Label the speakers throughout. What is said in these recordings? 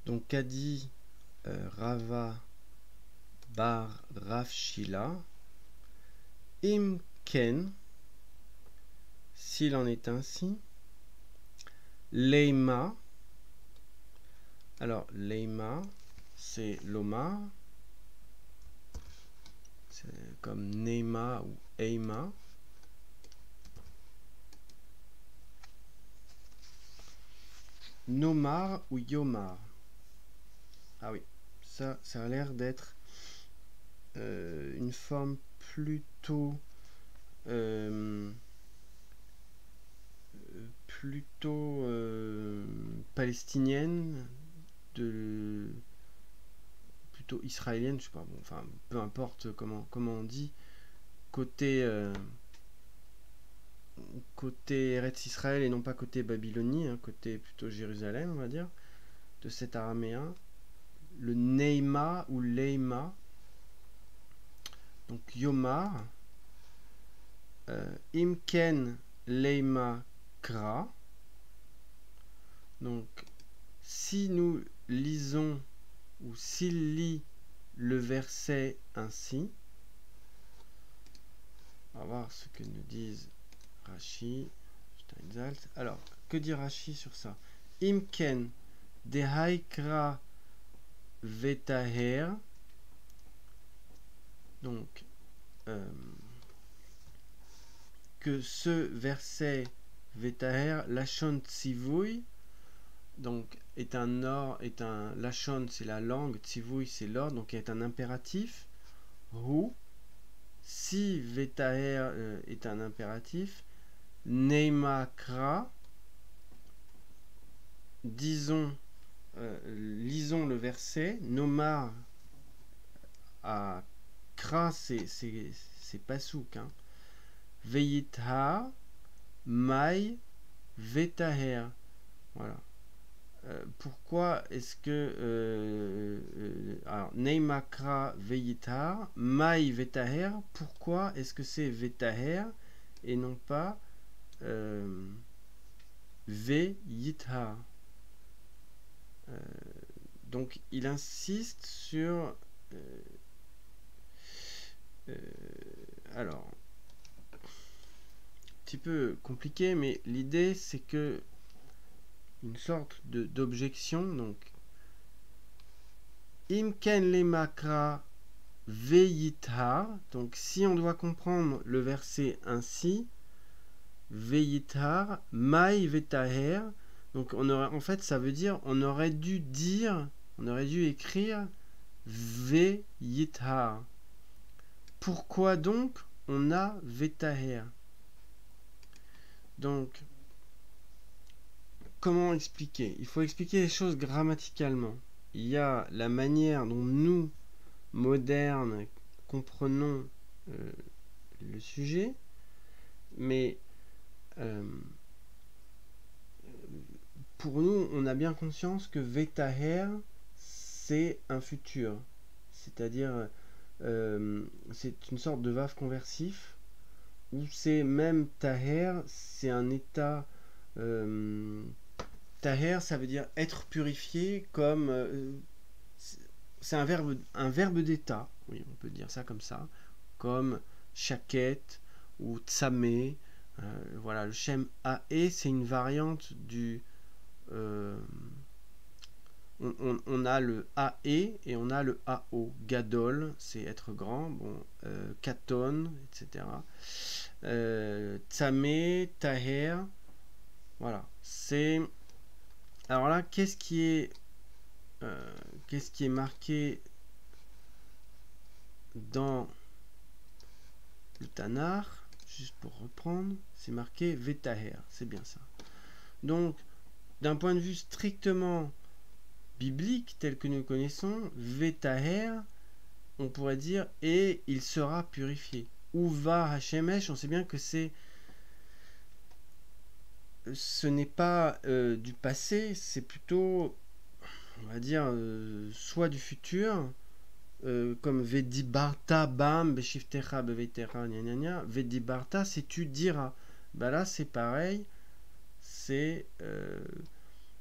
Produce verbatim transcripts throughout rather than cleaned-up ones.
Speaker 1: Donc qu'a dit euh, Rava bar Rav Shila, Im Ken, s'il en est ainsi, Leima, alors Leima, c'est l'Omar, c'est comme Neima ou Eima. Nomar ou Yomar. Ah oui, ça, ça a l'air d'être euh, une forme plutôt euh, plutôt euh, palestinienne, de plutôt israélienne, je sais pas, bon, enfin peu importe comment comment on dit, côté euh, côté Eretz Israël et non pas côté Babylonie, hein, côté plutôt Jérusalem, on va dire, de cet araméen, le Neima ou Leima. Donc Yomar, euh, Imken Leima Kra. Donc si nous lisons ou s'il lit le verset ainsi, on va voir ce que nous disent Rashi, Steinsaltz. Alors, que dit Rashi sur ça? Imken dehaikra vetaher. Donc, euh, que ce verset vetaher, lachon tzivui, donc est un or, est un lachon, c'est la langue, tzivui c'est l'ordre, donc est un impératif. Hu, si vetaher euh, est un impératif, neima kra, disons, euh, lisons le verset, nomar à kra, c'est c'est pasouk, hein. Veyithar, mai, vetaher. Voilà. Euh, pourquoi est-ce que euh, euh, alors neimakra veyithar, mai vetaher, pourquoi est-ce que c'est vetaher et non pas euh, veyithar? euh, donc il insiste sur euh, euh, alors un petit peu compliqué, mais l'idée c'est que une sorte de d'objection, donc imken le makra veyithar, donc si on doit comprendre le verset ainsi, veyithar mai vetaher, donc on aurait, en fait ça veut dire on aurait dû dire, on aurait dû écrire veyithar. Pourquoi donc on a vetaher? Donc comment expliquer? Il faut expliquer les choses grammaticalement. Il y a la manière dont nous, modernes, comprenons euh, le sujet, mais euh, pour nous, on a bien conscience que vetaher, c'est un futur. C'est-à-dire, euh, c'est une sorte de vaf conversif, où c'est même taher, c'est un état... Euh, taher, ça veut dire être purifié, comme... Euh, c'est un verbe, un verbe d'état, oui, on peut dire ça comme ça, comme shaket ou tsamé. Euh, voilà, le shem ae, c'est une variante du... Euh, on, on, on a le ae et on a le ao. Gadol, c'est être grand, bon, euh, katon, et cetera. Euh, tsamé, taher, voilà, c'est... Alors là, qu'est-ce qui est... Euh, qu'est-ce qui est marqué dans le Tanakh, juste pour reprendre, c'est marqué vetaher, c'est bien ça. Donc, d'un point de vue strictement biblique, tel que nous connaissons, vetaher, on pourrait dire et il sera purifié. Uva Hashemesh, on sait bien que c'est ce n'est pas euh, du passé, c'est plutôt, on va dire, euh, soit du futur, euh, comme Vedibarta Bam Beshiftecha Bevetera gna gna gna. Vedibarta, c'est tu diras. Bah là, c'est pareil, c'est euh,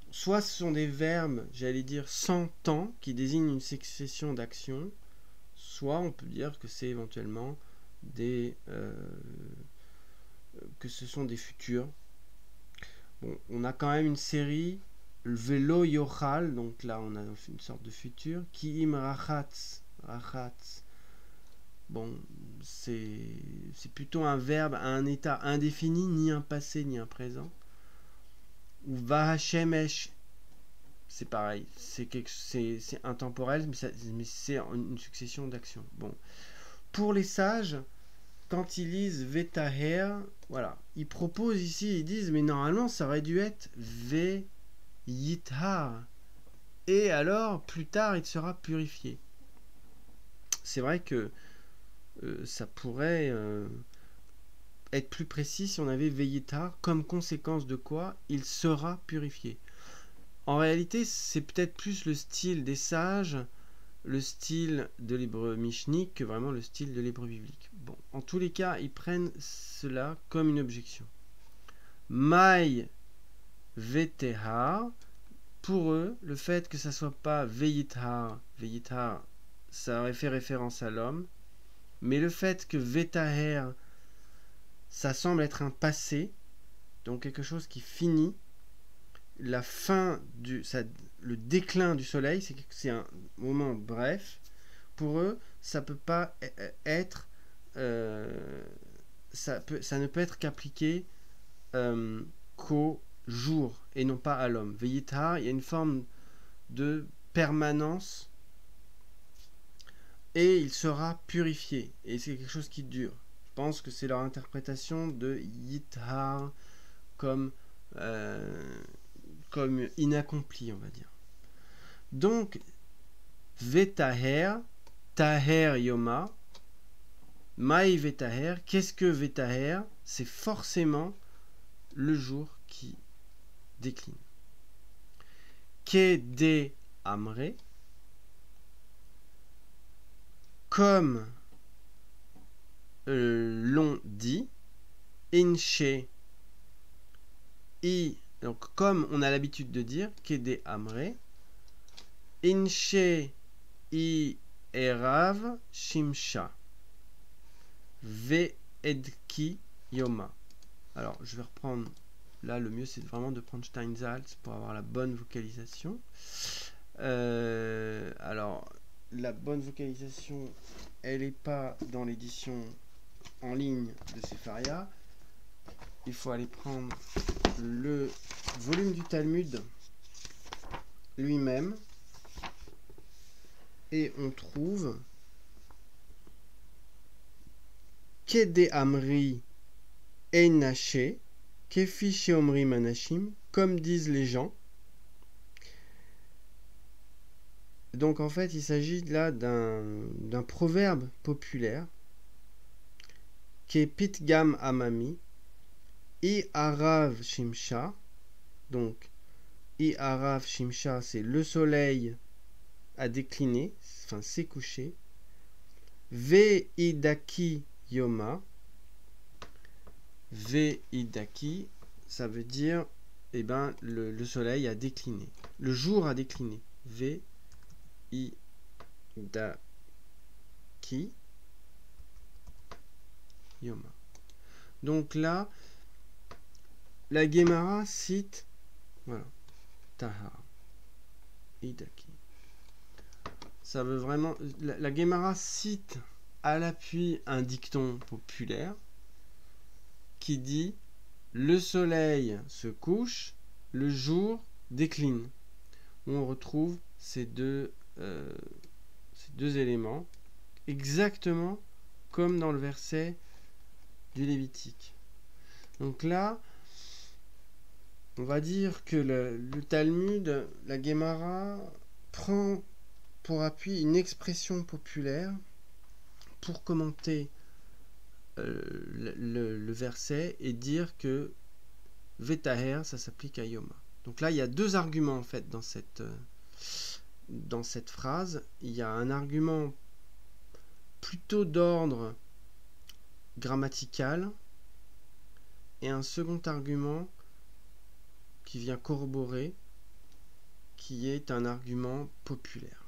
Speaker 1: soit ce sont des verbes, j'allais dire, sans temps, qui désignent une succession d'actions, soit on peut dire que c'est éventuellement des... Euh, que ce sont des futurs. Bon, on a quand même une série, le vélo yochal, donc là on a une sorte de futur, ki im rachatz, rachatz. Bon, c'est plutôt un verbe à un état indéfini, ni un passé, ni un présent. Ou vahashemesh, c'est pareil, c'est intemporel, mais c'est une succession d'actions. Bon, pour les sages, quand ils lisent Vetaher, voilà, ils proposent ici, ils disent, mais normalement ça aurait dû être Veyithar. Et alors, plus tard, il sera purifié. C'est vrai que euh, ça pourrait euh, être plus précis si on avait Veyithar, comme conséquence de quoi il sera purifié. En réalité, c'est peut-être plus le style des sages, le style de l'hébreu mishnique que vraiment le style de l'hébreu biblique. Bon, en tous les cas, ils prennent cela comme une objection. Maï vetehar, pour eux, le fait que ça soit pas veithar, veithar, ça aurait fait référence à l'homme, mais le fait que vetaher, ça semble être un passé, donc quelque chose qui finit, la fin du, ça, le déclin du soleil, c'est un moment bref. Pour eux, ça peut pas être, euh, ça, peut, ça ne peut être qu'appliqué euh, qu'au jour et non pas à l'homme. Veyithar, il y a une forme de permanence et il sera purifié. Et c'est quelque chose qui dure. Je pense que c'est leur interprétation de Yithar comme euh, comme inaccompli, on va dire. Donc, Vetaher, Taher Yoma, Maï Vetaher, qu'est-ce que Vetaher? C'est forcément le jour qui décline. Kede Amre, comme euh, l'on dit, Inche I, donc comme on a l'habitude de dire, Kede Amre, Inche I Erav Shimsha, Ve Edki Yoma. Alors, je vais reprendre. Là, le mieux, c'est vraiment de prendre Steinsaltz pour avoir la bonne vocalisation. Euh, alors, la bonne vocalisation, elle n'est pas dans l'édition en ligne de Sefaria. Il faut aller prendre le volume du Talmud lui-même. Et on trouve Kede Amri Einaché, Kefi Sheomri Manashim, comme disent les gens. Donc en fait, il s'agit là d'un proverbe populaire qui est Pitgam Amami, I Arav Shimsha. Donc, I Arav Shimsha, c'est le soleil a décliné, enfin s'est couché. Ve Idaki Yoma. Ve Idaki, ça veut dire, eh ben, le, le soleil a décliné. Le jour a décliné. Ve Idaki Yoma. Donc là, la Gemara cite, voilà, Tahar, Idaki. Ça veut vraiment, la, la Gemara cite à l'appui un dicton populaire qui dit le soleil se couche, le jour décline. On retrouve ces deux, euh, ces deux éléments exactement comme dans le verset du Lévitique. Donc là, on va dire que le, le Talmud, la Gemara, prend pour appui une expression populaire pour commenter euh, le, le, le verset et dire que Vetaher, ça s'applique à Yoma. Donc là, il y a deux arguments en fait dans cette, euh, dans cette phrase. Il y a un argument plutôt d'ordre grammatical et un second argument qui vient corroborer qui est un argument populaire.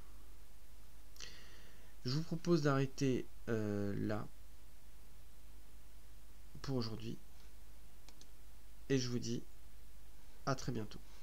Speaker 1: Je vous propose d'arrêter euh, là pour aujourd'hui et je vous dis à très bientôt.